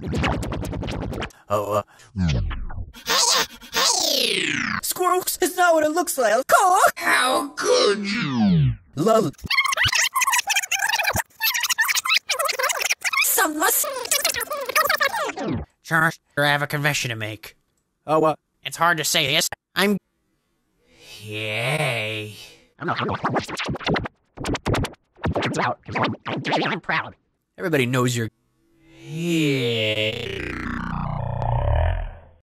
Oh, Squirrels is not what it looks like. Cock! How could you? Love. Charles, I have a confession to make. Oh, what? It's hard to say this. I'm gay. I'm proud. I'm proud. Everybody knows you're. Yeah.